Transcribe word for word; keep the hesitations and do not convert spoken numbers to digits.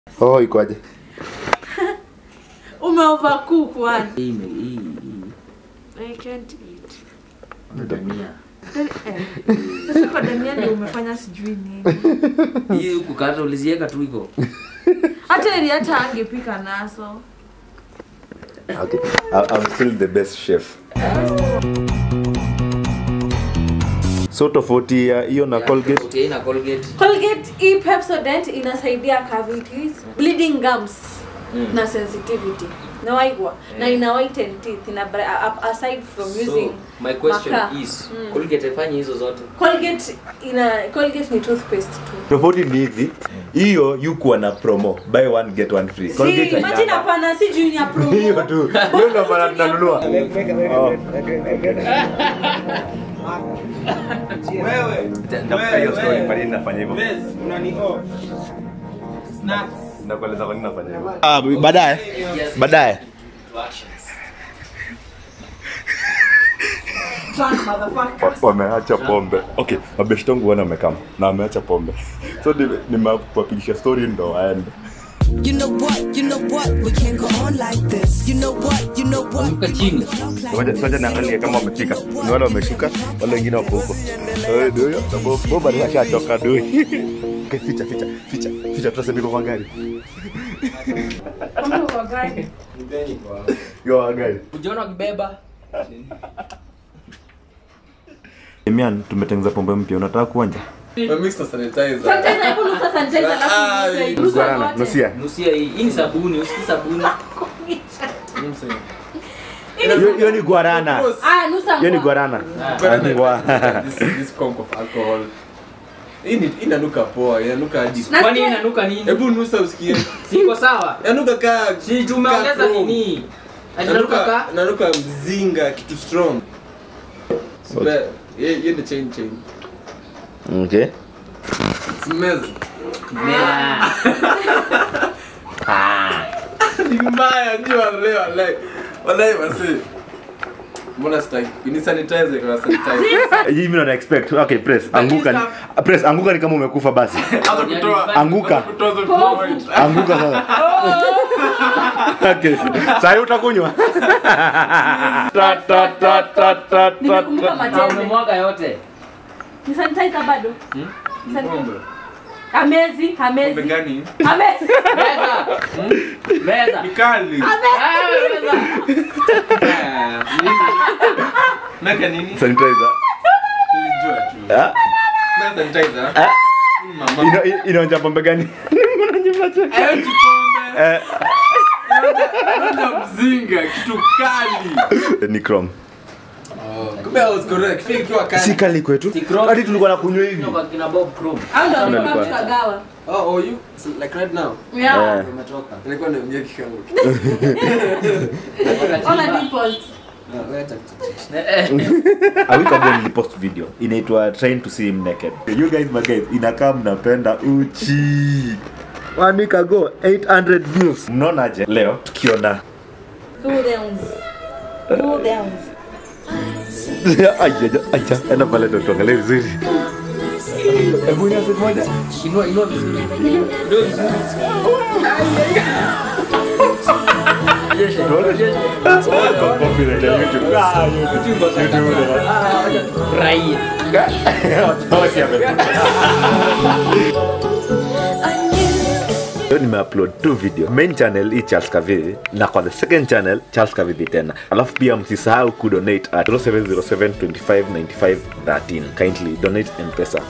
Oh, ikoaje? Umeovercook one. Hii hii. I can't eat. Dania. Sasa kwa Dania ndio umefanya sijui nini. Hii kukata ulizieka tu iko. Hata ili hata angepika naso. Okay. I'm still the best chef. So tofauti ya hiyo na Colgate. Tofauti na Colgate. Colgate e Pepsodent inasaidia cavities, bleeding gums mm. na sensitivity. Na waigwa yeah. na ina whiten teeth ina aside from so, using my question maka. is mm. Colgate ifanye hizo zote. Colgate ina Colgate ni toothpaste tu. Tofauti ni hivi, hiyo yuko na promo buy one get one free. Colgate si, imagine hapana si junior promo. Hiyo tu. Hiyo ndo maana tunanunua. Wewe, ndio hiyo story kwa nini nafanya hivyo? Yes, unani oh. Snacks. Ndakueleza kwa nini nafanya hivyo. Ah, baadaye. Baadaye. Wameacha pombe. Okay, mabeshto wangu wana wamekama na wameacha pombe. So nimewapigisha story ndo aende. You know what, you know what, we can't go on like this. You know what, you know what. Mkachini. Ngoja ngoja naangalia kama wamefika. Ni wale wameshuka, wale wengine wako huko. Eh, ndio hiyo. Boba ni ashatoka doi. Okay, ficha ficha ficha. Ficha tutasema kwa gari. Kama kwa gari. Ndeni kwa. Yo gari. Ujiona ukibeba. Emian, tumetengeneza pombe mpya. Unataka kuonja? Na mixer sanitizer. Sanitizer hapo nusa sanitizer alafu nusa. Nusia. Nusia hii. Hii ni sabuni, usiki sabuni. Hiyo ni guarana. Ah, nusa. Hiyo ni guarana. This this conk of alcohol. Hii inanuka poa, inanuka hadi. Kwani inanuka nini? Hebu nusa usikie. Siko sawa. Inanuka ka si tumeongeza nini? Inanuka ka inanuka mzinga kitu strong. Super. Yeye ni chain chain. Okay. Smell. Mela. Ah. Ni mbaya njoo leo like. Wallahi wasi. Mbona staki? Ni sanitizer kwa sanitizer. Hivi mimi na expect. Okay, press. Anguka. Ni, press anguka ni kama umekufa basi. Anza kutoa. Anguka. Anguka sasa. Okay. Sasa utakunywa. Ta ta ta ta ta. Nimekumbuka matendo. Umemwaga yote. Ni sanitizer bado? Hmm? Sanitizer. Amezi, amezi. Pombe gani? Amezi. Meza. Meza. Mikali. Amezi. Meka nini? Sanitizer. Nilijua tu. Ah? Na sanitizer. Ah? Mama. Ina inaonja pombe gani? Unajipacha. Ayo pombe. Eh. Inaonja mzinga kitu kali. Ni chrome. Kumbe I was correct. Feel kiwa kali. Si kali kwetu. Hadi tulikuwa na kunywa hivi. Kwa kina Bob Chrome. Au ndo kama tukagawa. Oh, oh you so, like right now. Yeah. Umetoka. Nilikuwa naongea kikango. Ona dimples. Awika bwana nilipost video. Inaitwa trying to see him naked. You guys my guys inakaa mnapenda uchi. One week ago eight hundred views. Mnaona aje leo tukiona Cool downs. Cool downs. aja aja ana pale ndo tuangalie vizuri. Hebu ni hapo moja. Inua inua vizuri. Ndio vizuri. Leo nimeupload two video. Main channel is Charles Kavivi na kwa the second channel Charles Kavivi tena. Alafu pia msisahau kudonate at zero seven zero seven two five nine five one three. Kindly donate M-Pesa.